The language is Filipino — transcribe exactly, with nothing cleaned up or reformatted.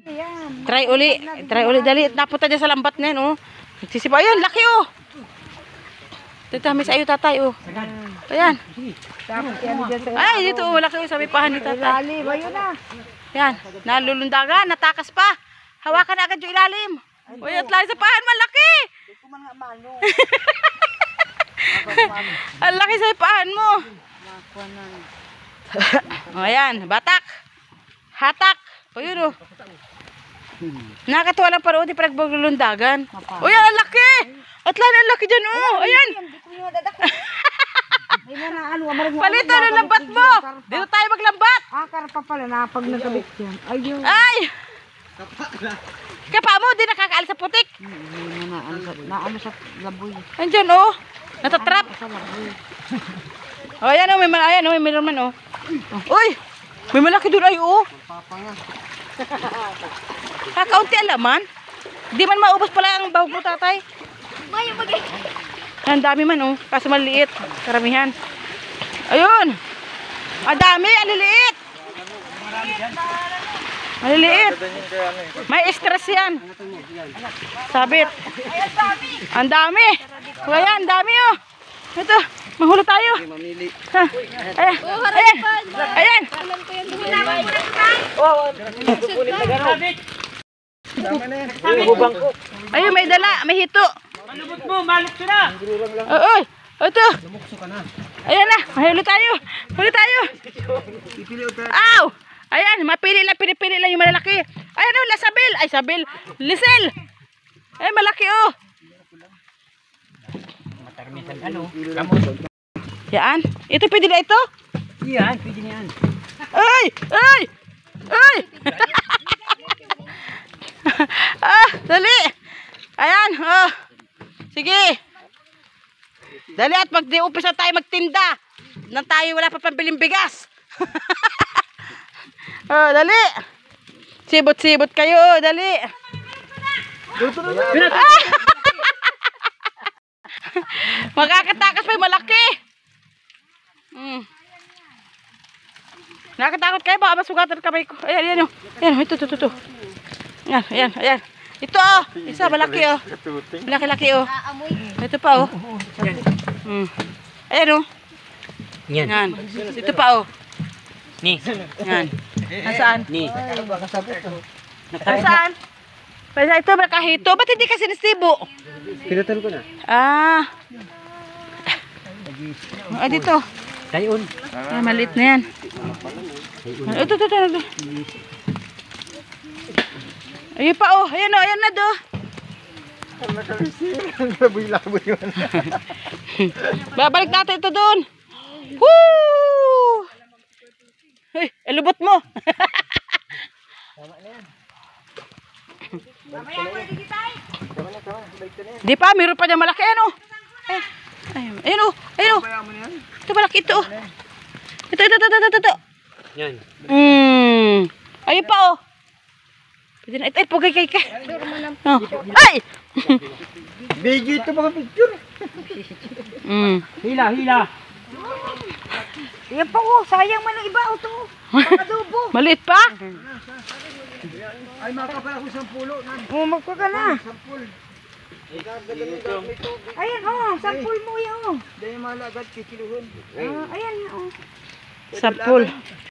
Try uli. Try uli. Dali. Napunta dyan sa lambat na yun, oh. Nagsisipa. Ayun, laki, oh. Tatamis ayo, tatay, oh. Ayan. Ay, dito, oh. Laki, oh. Sabi pahan ni tatay. Ayan. Nalulundagan. Natakas pa. Hawakan na agad yung ilalim. Uy, at lahi sa pahan. Malaki. Ang laki sa pahan mo. O, ayan. Batak. Hatak. O, yun, oh. Nakatuwa lang paroon, di pa nagbaglundagan. O yan, ang laki! At lang ang laki dyan, oh! Ayan! Palito ng lambat mo! Dito tayo maglambat! Ah, karpa pala na pag nagabit yan. Ayun. Ay! Kapa mo, di nakakaalis sa putik. Naano sa laboy. Andyan, oh! Natatrap! O, ayan, oh! May man, ayan, oh! May meron man, oh! Uy! May malaki doon, ay, oh! Kakaunti ang laman. Di man maubos pala ang bahog mo, tatay. Ang dami man, oh. Kaso maliit. Karamihan. Ayun. Ang dami, ang liliit. Maliliit. May stress yan. Sabit. Ang dami. Ayan, ang dami, oh. Ito, mahulog tayo. Ha. Ayan. Ayan. Ayan. Ayun, may dala, may hito. Malubot mo, maluk sila. Oy, ito. Ayan na, mahuli tayo. Huli tayo. Aw! Ayan, mapili lang, pinipili lang yung malalaki. Ayan, oh, lasabil. Ay, sabil. Lisel. Ay, malaki, oh. Matarmisan ano? Kamot. Yan. Ito, pwede na ito? Yan, pwede na yan. Ay! Ay! Ay! Ah, dali. Ayan, oh. Sige. Dali at mag-umpisa tayo magtinda. Nang tayo wala pa pambiling bigas. Oh, dali. Sibot-sibot kayo, dali. Ah! Makakatakas pa yung malaki. Hmm. Nakakatakot kayo, baka masugatan kamay ko. Ayan, ayan, ayan, ito, ito, ito. Ayan, ayan, ayan. Ito, oh. Isa, malaki, oh. Malaki-laki, oh. Ito pa, oh. Hmm. Ayan, oh. Yan. Yan. Ito pa, oh. Ni. Yan. Nasaan? Ni. Nasaan? Pwede ito, makahito. Ba't hindi kasi nasibo? Pinutan ko na. Ah. Ah, dito. Dayon. Ah, maliit na yan. Ito, ito, ito, ito. Ayun pa, oh. Ayan, oh. Ayan na, do. Babalik natin ito doon. Woo! Hey, elubot mo. Di pa, meron pa niya malaki, ano? Ayun, ayun, ayun, oh. Ayun, oh. Ito malaki ito, oh. Ito, ito, ito, ito, ito. Yan. Hmm. Ayun pa, oh. Pwede na, ito, ay, pugay kay ka. Oh. Ay! Bigay ito mga picture. Hmm. Hila, hila. Yan pa, oh. Sayang man ang iba, oh, to. Pagkadubo. Maliit pa? Ay, makapala ko sampulo. Oh, magpa ka na. Ayan, oh. Sampul mo yan, oh. Dahil malagad, kikiluhon. Sampul.